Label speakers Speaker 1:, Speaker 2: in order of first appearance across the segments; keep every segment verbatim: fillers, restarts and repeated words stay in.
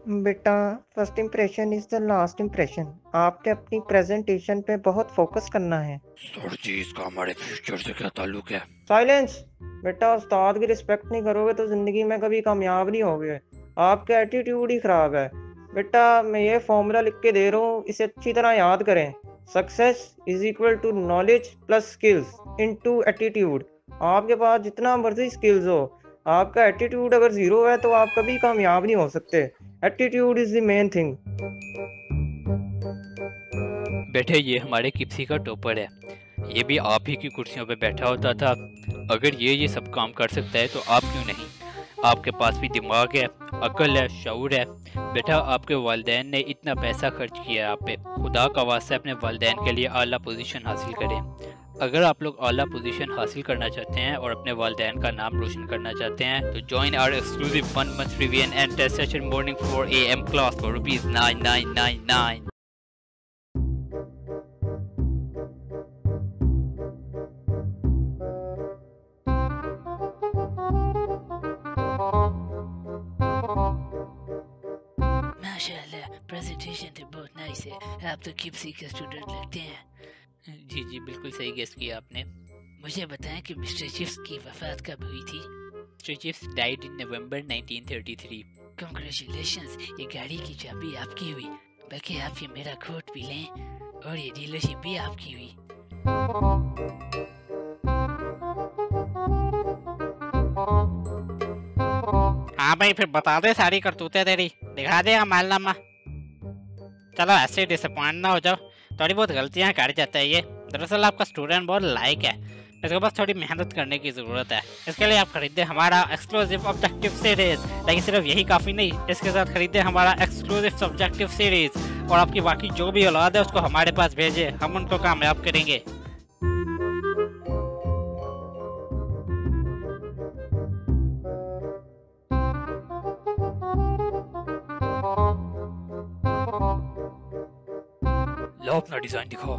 Speaker 1: बेटा, first impression is the last impression. आपने अपनी प्रेजेंटेशन पे बहुत फोकस करना है।
Speaker 2: सर जी, इसका हमारे फ्यूचर से क्या ताल्लुक है?
Speaker 1: साइलेंस। बेटा, उस्ताद की रिस्पेक्ट नहीं करोगे तो जिंदगी में कभी कामयाब नहीं होगे। आपका एटीट्यूड ही खराब है। बेटा, मैं ये फॉर्मूला लिख के दे रहा हूँ, इसे अच्छी तरह याद करें। Success is equal to knowledge plus skills into attitude. आपके पास जितना मर्जी स्किल्स हो, आपका एटीट्यूड अगर जीरो है तो आप कभी कामयाब नहीं हो सकते। Attitude is the main thing.
Speaker 2: बेटे, ये हमारे किप्सी का टॉपर है। ये भी आप ही की कुर्सियों पे बैठा होता था। अगर ये ये सब काम कर सकता है तो आप क्यों नहीं? आपके पास भी दिमाग है, अक्ल है, शऊर है। बेटा, आपके वालिदैन ने इतना पैसा खर्च किया है आप पे। खुदा का वास्ता अपने वालिदैन के लिए आला पोजीशन हासिल करें। अगर आप लोग आला पोजीशन हासिल करना चाहते हैं और अपने वालिदैन का नाम रोशन करना चाहते हैं तो join our exclusive one month revision and test session morning four A M class for rupees nine nine nine nine.
Speaker 3: माशाल्लाह, प्रेजेंटेशन तो बहुत नाइस है। आप तो किप्सी के स्टूडेंट लगते हैं।
Speaker 2: जी जी, बिल्कुल सही गेस किया आपने।
Speaker 3: मुझे बताएं कि मिस्टर चिप्स की वफात कब हुई थी?
Speaker 2: Mister Chips died in November nineteen thirty three.
Speaker 3: Congratulations, ये गाड़ी की चाबी आपकी हुई। बल्कि आप ये मेरा कोट भी लें और ये डीलरशिप भी आपकी हुई।
Speaker 4: हाँ भाई, फिर बता दे सारी करतूतें तेरी, दिखा दे मालनामा। चलो ऐसे डिसअपॉइंट ना हो जाओ, थोड़ी बहुत गलतियाँ कर जाता है ये। दरअसल आपका स्टूडेंट बहुत लायक है, इसको बस थोड़ी मेहनत करने की ज़रूरत है। इसके लिए आप खरीदे हमारा एक्सक्लूसिव ऑब्जेक्टिव सीरीज। लेकिन सिर्फ यही काफ़ी नहीं, इसके साथ खरीदे हमारा एक्सक्लूसिव सब्जेक्टिव सीरीज। और आपकी बाकी जो भी औलाद है उसको हमारे पास भेजे, हम उनको कामयाब करेंगे।
Speaker 2: लो अपना डिजाइन दिखाओ।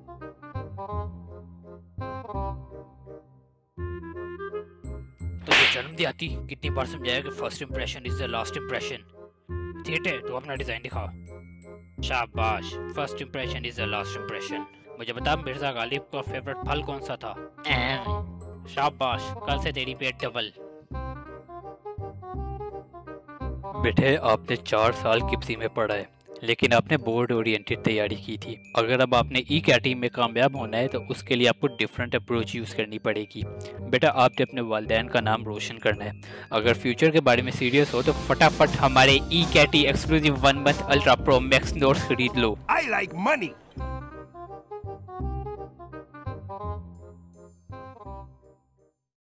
Speaker 2: तो ये जन्म दी आती कितनी बार समझाया कि first impression is the last impression. ठीक है, तो अपना डिजाइन दिखाओ। शाबाश, first impression is the last impression. मुझे बता, मिर्जा गालिब का फेवरेट फल कौन सा था? शाबाश, कल से तेरी पेट डबल। बेटे, आपने चार साल किप्सी में पढ़ा है, लेकिन आपने बोर्ड ओरिएंटेड तैयारी की थी। अगर अब आपने ई कैटी में कामयाब होना है तो उसके लिए आपको डिफरेंट अप्रोच यूज़ करनी पड़ेगी। बेटा, आपने अपने वालिदैन का नाम रोशन करना है। अगर फ्यूचर के बारे में सीरियस हो तो फटाफट हमारे ई कैटी exclusive one month ultra pro max notes खरीद लो।
Speaker 5: I like money.